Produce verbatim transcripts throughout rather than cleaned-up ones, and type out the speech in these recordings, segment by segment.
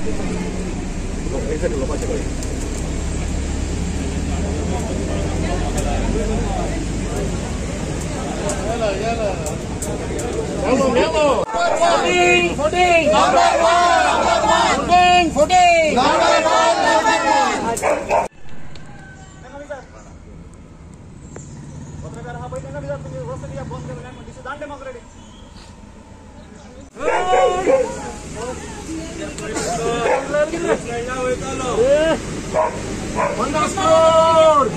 Yellow, yellow. Footing, footing. Number one, number one. Footing, footing. Number one, number one. पत्रकार हा बैठे ना विचार तुम्ही रस्ते या बंद केलं नाही म्हणजे दिस दांडे डेमोक्रेटिक Understood.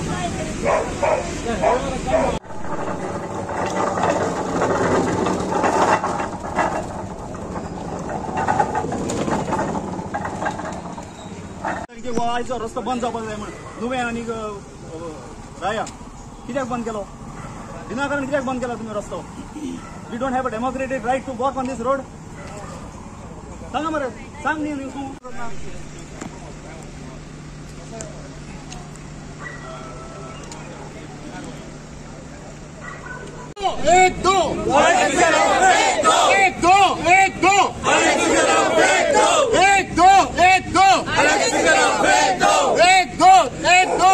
व्हायचा रस्ता बंद जावपाक जाय म्हण नुवें आनी राया कित्याक बंद केलो विनाकारण कित्याक बंद केला तुम्ही रस्तो we don't have a democratic right to walk on this road सांगा मरे सांग न्ही तूं एक दो एक दो एक दो एक दो एक दो एक दो एक दो एक दो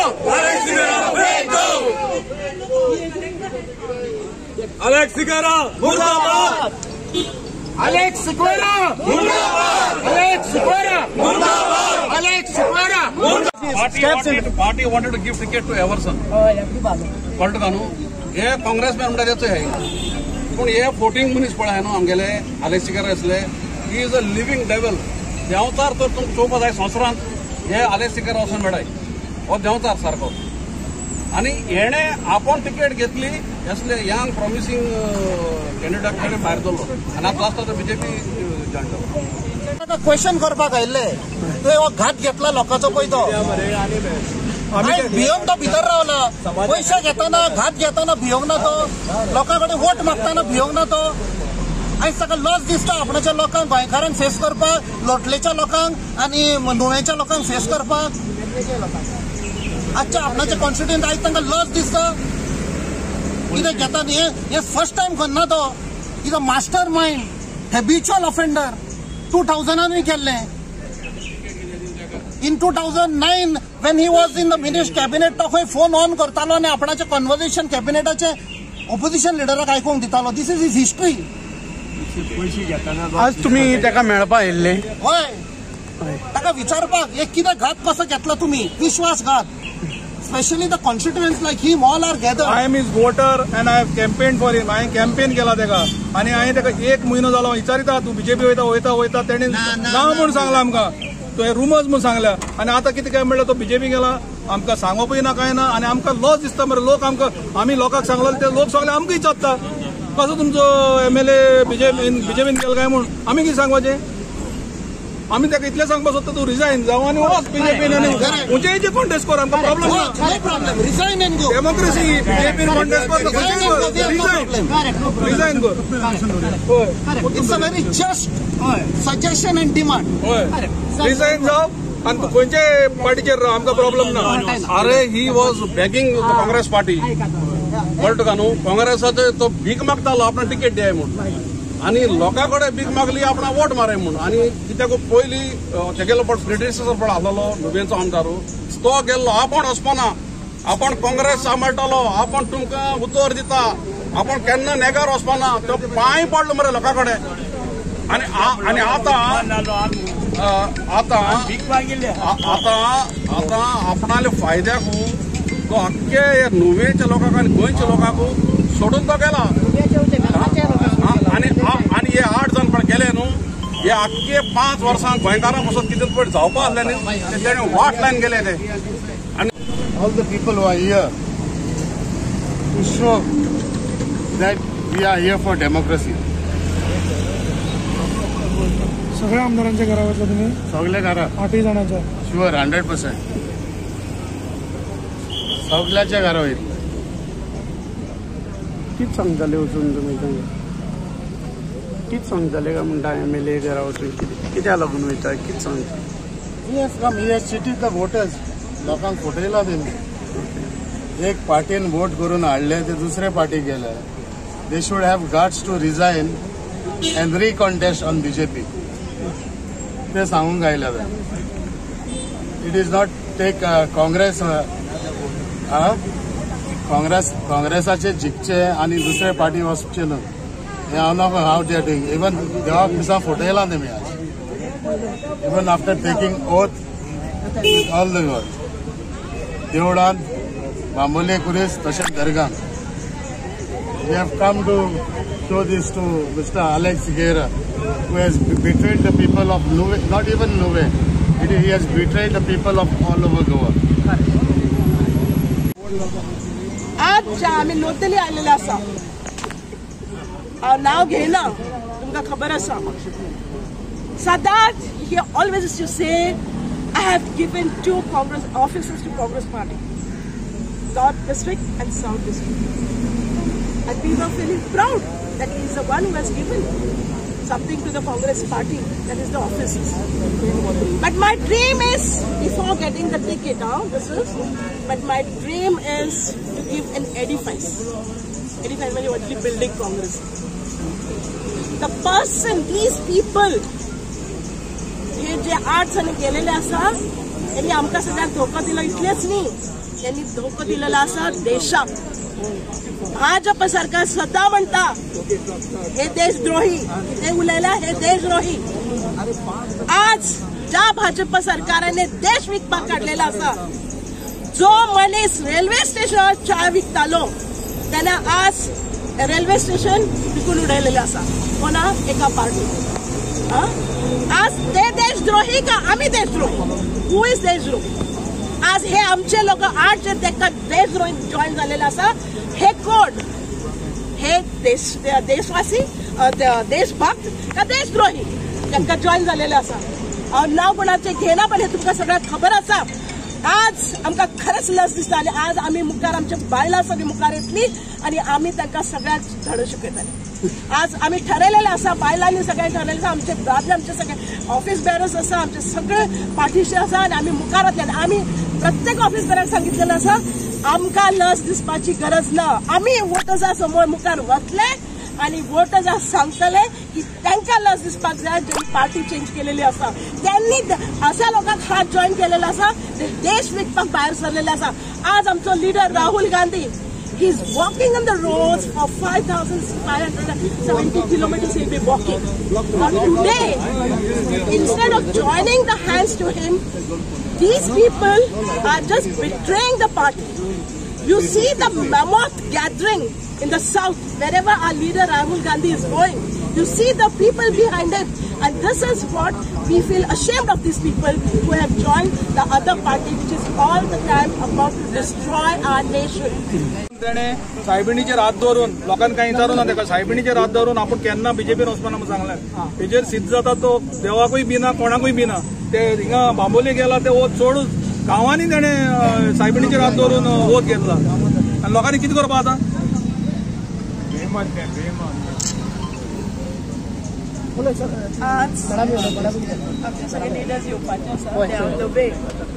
Alex Sigara मुर्दाबाद Alex Sigara मुर्दाबाद Alex Sigara मुर्दाबाद Alex Sigara Party wanted, party wanted to give ticket to Everson. कळ्ळें का न्हू हे काँग्रेस मॅन म्हणटा तेचो हे पूण हे फोटींग मनीस पळय न्हू आमगेले Alex Sigara आसले he is a living devil देंवचार तर तुमकां चोवपा जाय संवसारांत हे Alex Sigara वचून मेळटाय हो देंवचार सारको आनी हेणे आपूण तिकेट घेतली असले यंग प्रॉमिसिंग कॅन्डिडेट कडेन भायर दवरलो आनी आतां लास्ट तो बीजेपी जॉयन जालो क्वेश्चन करपाक आयिल्ले तुवें हो घात घेतला लोकांचो पळय तो भियोंक तो भितर रावला पयशे घेताना घात घेताना भियोंक ना तो लोकां कडेन वोट मागताना भियोंक ना तो आयज ताका लज दिसता आपणाच्या लोकांक गोंयकारांक फेस करपाक लोटलेच्या लोकांक आनी नुवेंच्या लोकांक फेस करपाक आजच्या आपणाच्या कॉन्स्टिट्युएंट आयज तांकां लज दिसता कितें घेता न्ही हे फर्स्ट टायम करना तो is a mastermind habitual offender two थाउजंडानूय केल्लें in two thousand nine when he was in the minister cabinet तो खंय फोन ऑन करतालो आनी आपणाचे कन्वर्सेशन कॅबिनेटाचे ऑपोजिशन लिडराक आयकूंक दितालो दीस इज हिज हिस्ट्री आज तुम्ही ताका मेळपा येयल्ले हय ताका विचारपाक हे कितें घात कसो घेतला तुमी विश्वासघात Especially the constituents like him, all are gathered. I am his voter and I have campaigned for him. हांवें कॅम्पेन केला तेका आनी हांवें तेका एक म्हयनो जालो विचारिता तूं बीजेपी वयता वयता वयता तेणें ना म्हूण सांगला आमकां तो हे रुमर्स म्हूण सांगल्या आनी आतां कितें काय म्हणलें तो बीजेपी गेला आमकां सांगोपूय ना कांय ना आनी आमकां लॉस दिसता मरे लोक आमकां आमी लोकांक सांगलो ते लोक सगळे आमकां इचारता कसो तुमचो एम एल ए बीजेपीन बीजेपीन गेलो काय म्हूण आमी कितें सांगपाचें आमी ताका इतलें सांगपाक सोदता तूं रिजायन जावं आनी वच बीजेपीन आनी खंयचेय कॉन्टेस्ट कर आमकां प्रॉब्लेम ना Resign and go. डेमोक्रेसी बीजेपीन कॉन्टेस्ट कर रिजायन रिजायन कर It's a very just suggestion and demand. Resign जाव आनी तूं खंयचे पार्टीचेर राव आमकां प्रॉब्लेम ना अरे he was begging Congress party कळ्ळें का न्हू काँग्रेसाचो तो भीक मागतालो आपणाक तिकेट दियाय म्हूण आनी लोकां कडेन भीक मागली आपणा वोट माराय म्हूण आनी कित्याक पयलीं ते गेलो पण प्रिडेसेसर पण आसलेलो नुवेंचो आमदार तो गेल्लो आपूण वचपाना आपूण काँग्रेस सांबाळटालो आपूण तुमकां उतर दिता आपूण केन्ना नेगार वचपाना तो पांय पडलो मरे लोकां कडेन आनी आनी आतां आतां आतां आतां आपणाले फायद्याक तो आख्खे नुवेंच्या लोकांक आनी गोंयच्या लोकांक सोडून तो गेला आनी आनी हे आठ जण पण गेले न्हू हे आख्खे पांच वर्सां गोंयकारां पासून कितें पळय जावपा आसलें न्ही तेणें वाट लायन गेले ते आनी all the people who are here to show that we are here for democracy सगळ्या आमदारांच्या घरा वयतले तुमी सगळे घरा आठय जाणांच्या शुअर हंड्रेड पर्सेंट सगळ्याच्या घरा वयतले कितें सांगताले वचून तुमी कितें सांगताले काय म्हणटा एम एल ए घरा वचून कितें कित्याक लागून वयता कितें सांगता he has come he has cheated the voters लोकांक फटयला तेणी एक पार्टीन वोट करून हाडले ते दुसरे पार्टीक गेले they should have guts to resign and recontest on BJP ते सांगूंक गायल्या it is not take Congress Congress काँग्रेसाचे जिखचे आणि दुसरे पार्टी वचचे न्हू हे हांव नॉट हाव दे डुईंग इवन देवाक दिसा फटयला तेमी आज even after taking oath all the god देवळान बांबोली कुरीस तशेंच दर्गान we have come to show this to Mister Alex Guerra, who has betrayed the people of Nuve, not even Nuve. It, he has betrayed the people of all over Goa. आज आम्ही नोंदणी आलेले आसा नाव घेना तुमका खबर आसा सदांच he always used to say I have given two Congress offices to Congress party, North District and South District, and we were feeling proud that he is the one who has given something to the Congress party, that is the offices. But my dream is, before getting the ticket, huh, this is, but my dream is to give an edifice. Edifice means only building Congress. The person, these people, हे जे आठ जण गेलेले आसा त्यांनी आमकां सगळ्यांक धोको दिलो इतलेच न्ही त्यांनी धोको दिलेला आसा देशाक भाजप सरकार सदा म्हणता हे देशद्रोही ते उलयला हे देशद्रोही आज ज्या भाजप सरकाराने देश विकपाक काढलेला आसा जो मनीस रेल्वे स्टेशनार च्या विकतालो त्याने आज रेल्वे स्टेशन विकून उडयलेले आसा कोणा एका पार्टी आज ते देशद्रोही का आम्ही देशद्रोही हू इज देशद्रोही आज हे आमचे लोक आठ जे तेका देशद्रोही जॉईन झालेले आसा हे कोण हे देश देशवासी देशभक्त का देशद्रोही त्यांना जॉईन झालेले आसा नाव कोणाचे घेना पण हे तुमका सगळ्यात खबर आसा आज आमका खरंच लस दिसता आणि आज आम्ही मुखार आमच्या बायला सगळी मुखार येतली आणि आम्ही त्यांना सगळ्यात धडो शिकयतले आज आम्ही ठरलेले आसा बायलांनी सगळे ठरलेले आसा आमचे दादले आमचे सगळे ऑफिस बेरर्स आसा आमचे सगळे पाठीशी आसा आणि आम्ही मुखार येतले आम्ही प्रत्येक ऑफिस बेराक सांगितलेलं आसा आमकां लस दिसपाची गरज ना आम्ही वोटर्सा समोर मुखार वतले आणि वोटर्सा सांगतले की त्यांना लस दिसपाक जाय ज्यांनी पार्टी चेंज केलेली आसा त्यांनी अशा लोकांक हात जॉईन केलेला आसा ते देश विकपाक भायर सरलेले आसा आज आमचो leader Rahul Gandhi he is walking on the roads for five thousand five hundred seventy kilometers he'll be walking. Now today, instead of joining the hands to him, these people are just betraying the party. You see the mammoth gathering in the south, wherever our leader Rahul Gandhi is going. You see the people behind him. And this is what we feel ashamed of these people who have joined the other party, which is all the time about to destroy our nation. तेणे सायबिणीचेर हात दवरून लोकांनी काही विचारूं ना तेका सायबिणीचेर हात दवरून आपण केन्ना बीजेपीन वचपाना म्हणून सांगलें तेजेर सिद्ध जाता तो देवाकूय बिना कोणाकूय बिना ते हिंगा बांबोली गेला ते वोट सोडून गांवांनी तेणे सायबिणीचेर हात दवरून वोट घेतला आनी लोकांनी कितें करपा आतां आज आमचे सगळे लिडर्स येवपाचे आसा दे ऑन द वे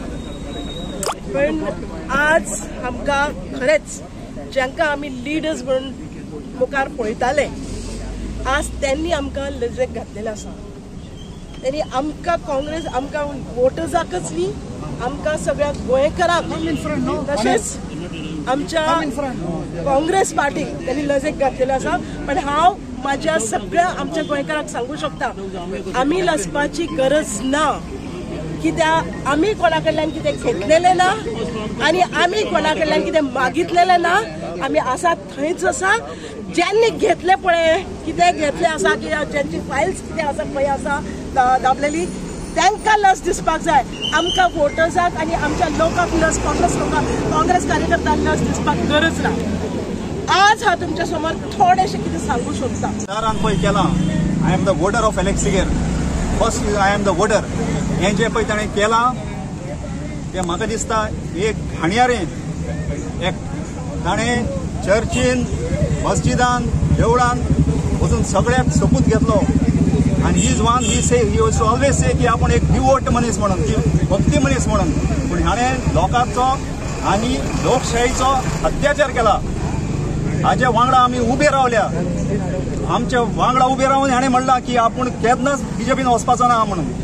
पण आज आमकां खरेंच ज्यांका आमी लिडर्स म्हणून मुखार पळयताले आज त्यांनी आमकां लजेक घातलेले आसा त्यांनी आमकां काँग्रेस आमकां वोटर्साकच न्ही आमकां सगळ्या गोंयकारांक तशेंच आमच्या काँग्रेस पार्टीक त्यांनी लजेक घातलेले आसा पण हांव माझ्या सगळ्या आमच्या गोंयकारांक सांगू शकता आम्ही लसपाची गरज ना कित्याक आम्ही कोणा कडल्यान कितें घेतलेले ना आणि आम्ही कोणा कडल्यान कितें मागितलेले ना आम्ही आसा थंयच आसा ज्यांनी घेतले पळय कितें घेतले आसा की ज्यांची फायल्स कितें आसा पळय आसा दाबलेली त्यांका लस दिसपाक जाय आमकां वोटर्साक आणि आमच्या लोकांक लस काँग्रेस लोकांक काँग्रेस कार्यकर्त्यांक लस दिसपाक गरज ना आज हा तुमच्या समोर थोडेशे कितें सांगू शकता दारान पळय केलां I am the voter of Alex Sequeira first I am the voter हें जें पळय ताणें केलां तें म्हाका दिसता एक घाणयारें एक ताणें चर्चीन मस्जिदान देवळान वचून सगळ्याक सोपूत घेतलो आनी he is one he say he always say की आपण एक डिवोट मनीस म्हणून की भक्ती मनीस म्हणून पूण हाणें लोकांचो आनी लोकशाहीचो अत्याचार केला हाज्या वांगडा आमी उबे रावल्या आमच्या वांगडा उबे रावन हाणें म्हणलां की आपूण केन्नाच बीजेपीन वचपाचो ना म्हणून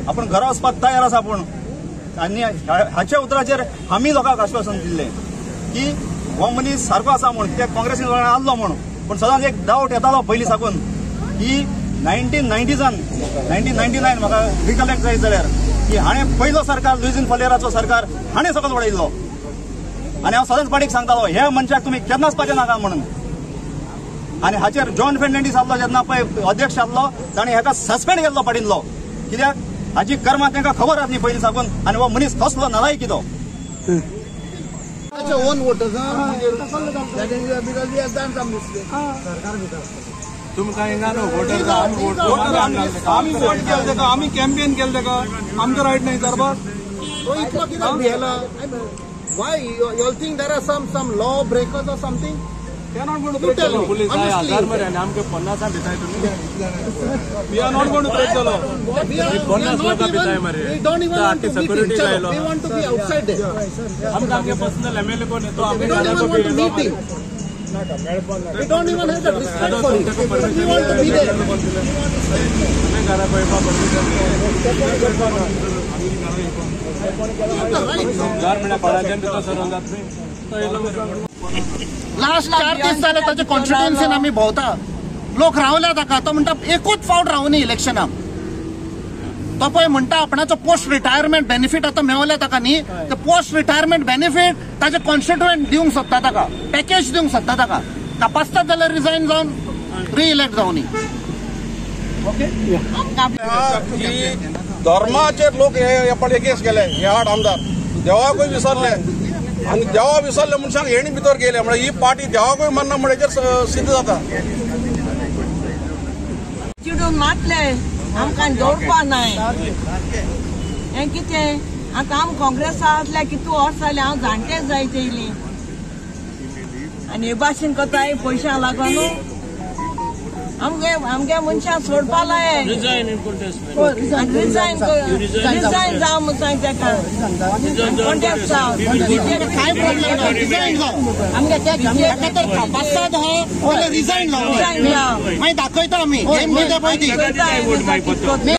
आपण घरा वचपाक तयार आसा पूण आनी हाच्या उतराचेर आमी लोकांक आश्वासन दिल्लें की हो मनीस सारको आसा म्हूण ते काँग्रेसीन आसलो म्हूण पूण सदांच एक डावट येतालो पयलीं साकून की नायन्टीन नायन्टीजान नायन्टीन नायन्टी नायन म्हाका रिकलेक्ट जायत जाल्यार की हाणें पयलो सरकार लुईझीन फलेराचो सरकार हाणें सकयल उडयल्लो आनी हांव सदांच पाटीक सांगतालो ह्या मनशाक तुमी केन्नाच पावचे नाका म्हणून आनी हाचेर जॉन फेर्नांडीस आसलो जेन्ना पळय अध्यक्ष आसलो ताणें हेका सस्पेंड केल्लो पाटींतलो कित्याक हाची कर्मां तांकां खबर आसली पयलीं साकून आनी हो मनीस कसलो नालायकी तो own voters, huh? That is because we have done some mistake. तुम कहेंगा ना वोटर का हम वोट आम्ही वोट केलं का आम्ही कॅम्पेन केलं का आमचं राईट नाही दरबार So इतलं किती भेला? Why you you all think there are some some law breakers or something? They are not going to break the law. Police आहे हजार मध्ये आणि आमके पन्नास देताय तुम्ही. We are not going to break the law. We are पन्नास लोक पिताय मरे. We don't even want to meet him. We want to be outside there. हम आमके पर्सनल एमएलए को नहीं तो We don't even want to meet him. We don't even have the respect for it. We want to be there. हमें घर पे permission घर में पड़ा then तो सरल जात में तो ये लोग लास्ट चार दीस जाले ताचे कॉन्स्टिट्युएन्सीन आमी भोंवता लोक रावल्या ताका तो म्हणटा एकूच फावट रावनी इलेक्शनाक तो पळय म्हणटा आपणाचो पोस्ट रिटायरमेंट बेनिफीट आतां मेवल्या ताका न्ही ते पोस्ट रिटायरमेंट बेनिफीट ताचे कॉन्स्टिट्युएंट दिवंक सोदता ताका पॅकेज दिवंक सोदता ताका नापासता जाल्यार रिजायन जावन रिइलेक्ट जावनी धर्माचे लोक हे पण केस केले हे आठ आमदार देवाकूय विसरले आणि देवा विसरले मनशांक हेणी भितर गेले म्हणजे ही पार्टी देवाकूय मानना म्हणल्याचेर सिद्ध जाता चिडून मारले आमकां दवरपा नाय हें कितें आतां आम काँग्रेसा आसल्या कितू वर्स जालें हांव जाणटेच जायत येयली आनी हे भाशेन कोताय पयशां लागून आमगे आमगे मनशां सोडपा लाय रिजायन रिजायन रिजायन जाव म्हूण सांग तेका कॉन्टेस्ट जाव काय प्रॉब्लेम ना रिजायन जाव आमगे ते तपासात हा पयले रिजायन जाव रिजायन जाव मागीर दाखयता आमी गेम कितें पळय ती